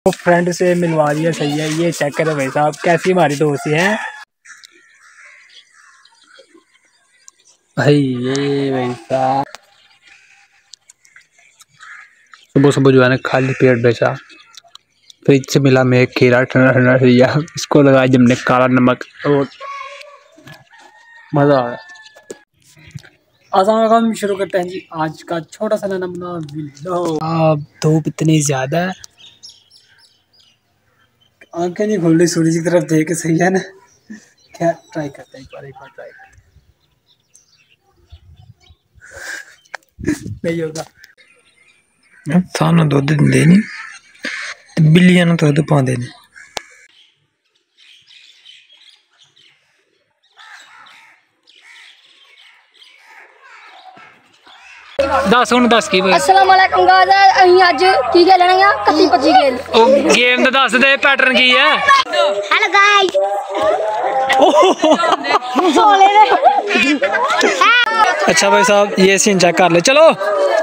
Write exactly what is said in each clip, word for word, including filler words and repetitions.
तो फ्रेंड से मिलवा दिया, सही है। ये चेक करें भाई साहब कैसी हमारी दोस्ती है भाई। ये भाई साहब सुबह सुबह जो है ना खाली पेट बेचा, फ्रिज से मिला में खीरा ठंडा ठंडा लिया, इसको लगाया जमने काला नमक और मज़ा आ गया। अस्सलाम, शुरू करते हैं जी आज का छोटा सा नमूना वीडियो। अब धूप इतनी ज़्यादा है, आंखें नहीं खुल रही सूरज की तरफ देख के, सही है ना। क्या ट्राई करते हैं एक बार, एक बार ट्राई करते नहीं होगा। सानू दुध दिंदे नहीं, बिल्लियां नूं दुध पांदे ने। दस हुण दस की अस्सलाम वालेकुम गाइस, अहीं अज की खेलना है कत्ती पच्ची खेल। ओ गेम दा दस दे पैटर्न की है। हेलो गाइस, सोले दे। अच्छा भाई साहब ये सीन चेक कर ले, चलो।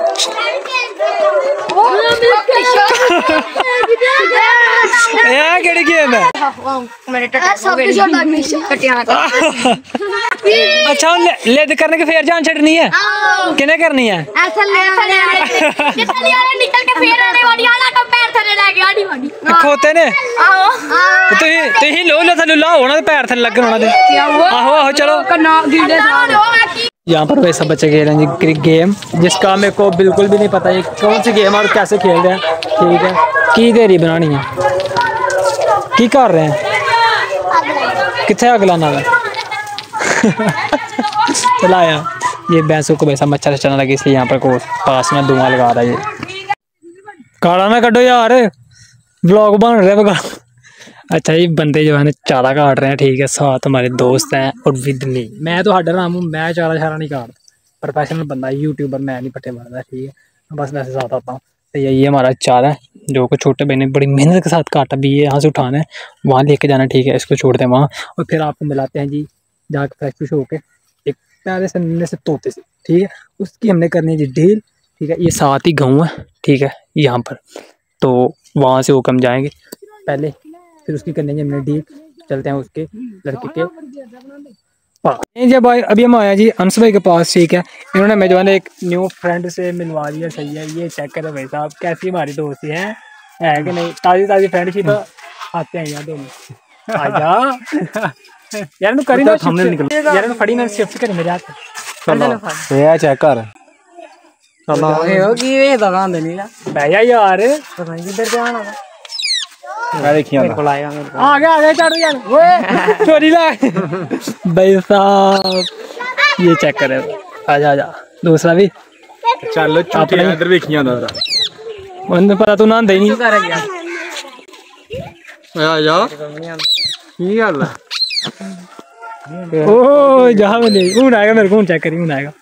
यार केड़ी गेम है? अच्छा लेद करने के फिर जान छड़नी है, किने करनी है? खोते ने तुही लो लो थल्ले लाओ ना, पैर थल्ले लगन होना दे। आहो आहो चलो। यहाँ पर वैसा बच्चे खेल रहे हैं गेम जिसका मेरे को बिल्कुल भी नहीं पता ये कौन सी गेम है और कैसे खेल रहे हैं। ठीक है, की देरी बनानी है, की कर रहे हैं, कितने अगला ना चलाया। ये भैंसों को वैसा मच्छर चलने लगे इसलिए यहाँ पर को पास में धुआं लगा रहा है। ये काला ना कटो यार, ब्लॉग बन रहे हैं। अच्छा ये बंदे जो है ना चारा काट रहे हैं, ठीक है। साथ हमारे दोस्त हैं और विद मी, मैं तो हट रहा हूँ, मैं चारा चारा नहीं काटता, प्रोफेशनल बंदा यूट्यूबर, मैं नहीं पट्टे मारता, ठीक है। बस वैसे साथ आता हूँ। तो यही हमारा चारा है जो को छोटे बहन ने बड़ी मेहनत के साथ काटा भी, ये यहाँ से उठाना है वहाँ लेके जाना, ठीक है। इसको छोड़ते हैं वहाँ और फिर आपको मिलाते हैं जी जाके फ्रेश फ्रेश होके एक प्यारे से नन्हे से तोते से, ठीक है। उसकी हमने करनी है जी डील, ठीक है। ये साथ ही गाँव है, ठीक है, यहाँ पर। तो वहाँ से होकर हम जाएंगे पहले, फिर उसकी करने की हमने डील। चलते हैं उसके लड़के के पास। जब अभी हम आया जी अंश भाई के पास, ठीक है। इन्होंने मैं जो है एक न्यू फ्रेंड से मिलवा दिया, सही है। ये चेक करें भाई साहब कैसी हमारी दोस्ती है, है कि नहीं। ताज़ी ताज़ी फ्रेंडशिप आते हैं यार दोनों। आजा यार मैं करी ना शिफ्ट, यार मैं फड़ी ना शिफ्ट करी मेरे हाथ। चलो ये चेक कर, चलो ये की ये दुकान देनी ना भैया यार, पता नहीं किधर जाना था। मैं देखिए मेरे को लाएगा, मेरे को आ गया आ गया चाड़ू यार, ओए चोरी ला भाई साहब। ये चेक करे, आजा आजा दूसरा भी चलो अपने इधर देखिए ना उन्हें पता तू ना दे नहीं कर गया। आजा ये गल ओ जहां में नहीं कौन आएगा, मेरे को चेक करी कौन आएगा।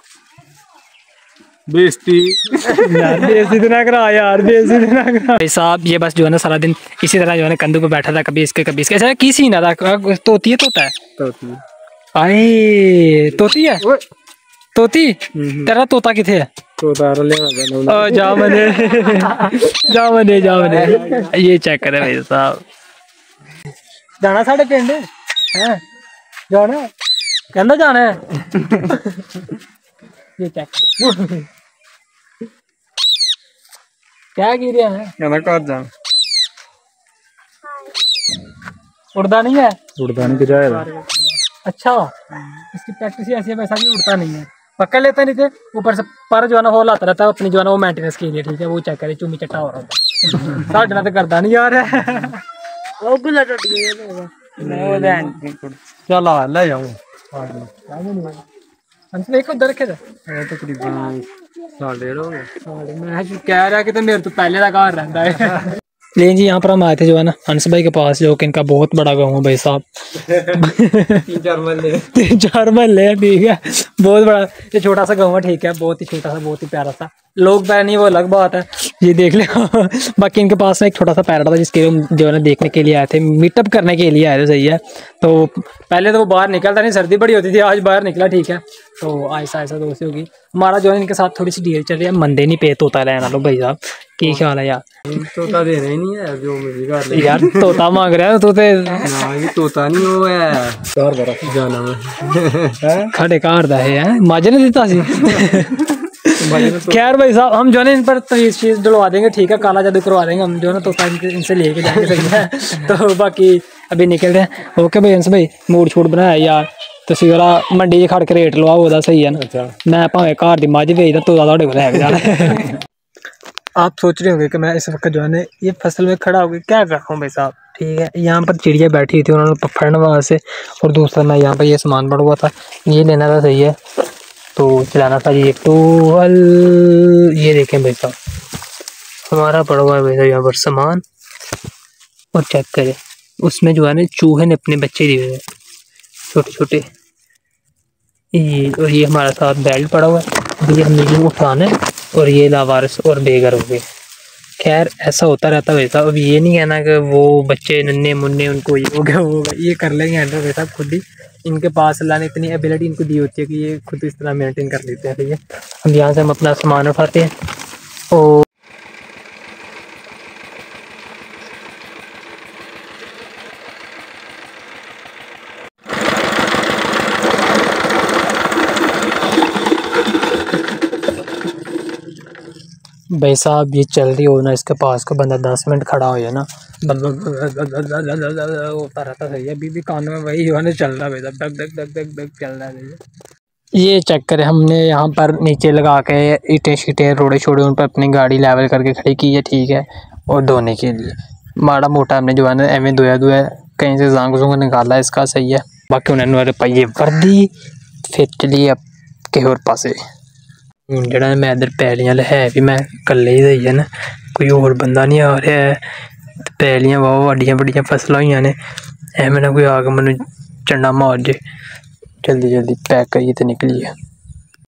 बेइज्जती यार, बेइज्जती तो ना करा यार, बेइज्जती तो ना करा भाई साहब। ये बस जो है ना सारा दिन इसी तरह जो है ना कंधों पे बैठा था, कभी इसके कभी इसके। ऐसा की सीन था, तोती है तोता है तोती, आए तोती है तोती। तेरा तोता किथे है? तोता ले जा मने जा मने जा मने। ये चेक करे भाई साहब, जाना साढ़े पिंड है, जाना कहना जाना है। ये चेक क्या गिर रहा है, कहना कहाँ जाना, उड़ता नहीं है, उड़ता नहीं जाएगा। अच्छा इसकी प्रैक्टिस ऐसी है, वैसा भी उड़ता नहीं है, पकड़ लेता नहीं थे ऊपर से पर जो है ना वो लाता रहता है अपनी जो है ना वो मेंटेनेंस के लिए, ठीक है। वो चेक करे चुमी चट्टा हो रहा था साढ़े ना तो करता नहीं यार। चलो ले जाऊँ उधर रखे थे तकरीबन साल डेढ़ हो गया। मैं कह रहा कि तो मेरे तो पहले का घर रहता है। लेकिन जी यहाँ पर हम आए थे जो है ना अंश भाई के पास, जो कि इनका बहुत बड़ा गाँव है भाई साहब। तीन चार महल्ले तीन चार महल्ले है, ठीक है। बहुत बड़ा ये छोटा सा गाँव है, ठीक है। बहुत ही छोटा सा, बहुत ही प्यारा सा। लोग पैर नहीं वो अलग बात है, ये देख ले। बाकी इनके पास में एक छोटा सा पैरट था जिसके जो है ना देखने के लिए आए थे, मीटअप करने के लिए आए थे, सही है। तो पहले तो वो बाहर निकलता नहीं, सर्दी बड़ी होती थी, आज बाहर निकला, ठीक है। तो ऐसा ऐसा दोस्ती होगी हमारा जो है इनके साथ। थोड़ी सी डील चल रही है, मंदे नहीं पे तोता लेना लो भाई साहब, की ख्याल है यार? तोता देना ही नहीं है, जो मर्जी कर ले यार तोता मांग रहा है तू ते ना, ये तोता नहीं वो है घर दा जाना में खड़े कार दा है मज नहीं दिता सी। खैर भाई साहब हम जो है इन पर तवीज चीज डलवा देंगे, ठीक है, काला जादू करवा देंगे हम जो है ना, तोता इनसे लेके जाएंगे, सही है। तो बाकी अभी निकल रहे हैं। ओके भाई, भाई मूड छूट बनाया यार, तुसी जरा मंडी च खड़ के रेट लवाओ ओदा, सही है ना। मैं भावें घर दी मझ बेचदा, तोता तुहाडे कोल है जाना। आप सोच रहे होंगे कि मैं इस वक्त जो है ये फसल में खड़ा होकर क्या कर रहा हूँ भाई साहब, ठीक है। यहाँ पर चिड़िया बैठी थी, उन्होंने पकड़ना वहाँ से, और दूसरा मैं यहाँ पर ये सामान पड़ा हुआ था, ये लेना था, सही है, तो चलाना था ये टूवल। ये देखें भाई साहब हमारा पड़ा हुआ है भाई साहब यहाँ पर सामान, और चेक करें उसमें जो है ना चूहे ने अपने बच्चे दिए हुए हैं छोटे छोटे, ये और ये हमारा साथ बेल्ट पड़ा हुआ है, ये हमने ये उठाना है, और ये लावारिस और बेघर हो गए। खैर ऐसा होता रहता है वैसा, अब ये नहीं कहना कि वो बच्चे नन्हे मुन्ने उनको ये हो गया वो हो गया, ये कर लेंगे हैंडल वैसा खुद ही, इनके पास अल्लाह ने इतनी एबिलिटी इनको दी होती है कि ये खुद इस तरह मेंटेन कर लेते हैं। ठीक है, हम यहाँ से हम अपना सामान उठाते हैं और भाई साहब ये चल रही हो ना, इसके पास का बंदा दस मिनट खड़ा हो जाए ना, होता रहता सही है, अभी भी कानों में वही जो है ना चल रहा है, धक धक धक धक धक चल रहा है। ये चेक करें, हमने यहाँ पर नीचे लगा के ईंटें शीटें रोड़े छोड़े उन पर अपनी गाड़ी लेवल करके खड़ी की है, ठीक है, और धोने के लिए माड़ा मोटा हमने जो है ना एवं धोया धोया कहीं से जांग जूंग निकाला इसका, सही है। बाकी उन्होंने पाइए वर्दी, फिर चलिए अब कहीं और पासे जड़ा मैं इधर पैलियां है भी मैं कल्ले ही है ना, कोई और बंदा नहीं आ रहा है, पैलियां बहुत वड्डियां वड्डियां फसलां हुई ने, एवं ना कोई आके मैनू चंडा मार जे। जल्दी जल्दी पैक करिए तो निकलिए।